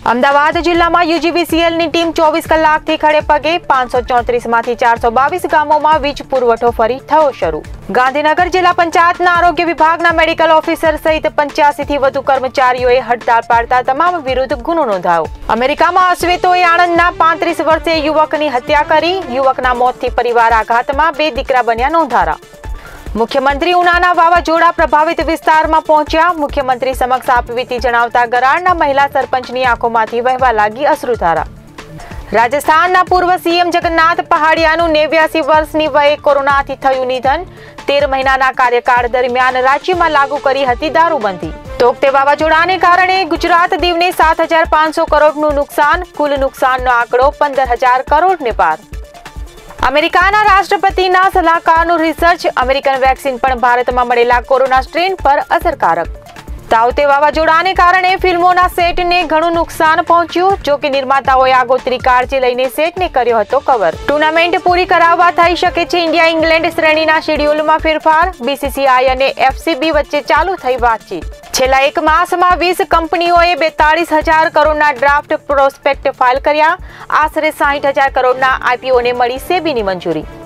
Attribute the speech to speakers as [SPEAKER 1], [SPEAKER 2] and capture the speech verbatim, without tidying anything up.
[SPEAKER 1] અમદાવાદ જિલ્લામાં યુજીવીસીએલની ટીમ ચોવીસ કલાકથી ખડે પગે પાંચસો ચોત્રીસ માંથી ચારસો બાવીસ ગામોમાં વીજ પુરવઠો ફરી થયો શરૂ। ગાંધીનગર જિલ્લા પંચાયતના આરોગ્ય વિભાગના મેડિકલ ઓફિસર સહિત પંચ્યાસી થી વધુ કર્મચારીઓએ હડતાળ પાડતા તમામ વિરુદ્ધ ગુનો નોંધાયો। અમેરિકામાં અશ્વેતોએ આણંદના પાંત્રીસ વર્ષીય યુવકની હત્યા કરી। યુવકના મોતથી પરિવાર આઘાતમાં, બે દીકરા બન્યા નોંધારા। મુખ્યમંત્રી ઉનાના વાવાઝોડા પ્રભાવિત વિસ્તારમાં પહોંચ્યા। મુખ્યમંત્રી સમક્ષ આપવીતી જણાવતા ગરાડના મહિલા સરપંચની આંખોમાંથી વહેવા લાગી અશ્રુધારા। રાજસ્થાનના પૂર્વ સીએમ જગન્નાથ પહાડિયાનું નેવ્યાસી વર્ષની વયે કોરોનાથી થયું નિધન। તેર મહિનાના કાર્યકાળ દરમિયાન રાજ્યમાં લાગુ કરી હતી દારૂબંધી। તોકતે વાવાઝોડાને કારણે ગુજરાત દીવને સાત હજાર પાંચસો કરોડનું નુકસાન। કુલ નુકસાનનો આંકડો પંદર હજાર કરોડને પાર। અમેરિકાના રાષ્ટ્રપતિના સલાહકારનું રિસર્ચ, અમેરિકન વેક્સિન પણ ભારતમાં મળેલા કોરોના સ્ટ્રેન પર અસરકારક। તાઉતે વાવાઝોડાને કારણે ફિલ્મોના સેટને ઘણું નુકસાન પહોંચ્યું। જો કે નિર્માતાઓએ આગોતરી કાળજી લઈને સેટને કર્યો હતો કવર। ટુર્નામેન્ટ પૂરી કરાવવા થઈ શકે છે ઇન્ડિયા ઇંગ્લેન્ડ શ્રેણીના શેડ્યુલમાં ફેરફાર। બીસીસીઆઈ અને એફસીબી વચ્ચે ચાલુ થઈ વાતચીત। છેલ્લા એક માસમાં વીસ કંપનીઓએ બેતાળીસ હજાર કરોડના ડ્રાફ્ટ પ્રોસ્પેક્ટ ફાઇલ કર્યા। આશરે સાહીઠ હજાર કરોડના આઈપીઓને મળી સેબીની મંજૂરી।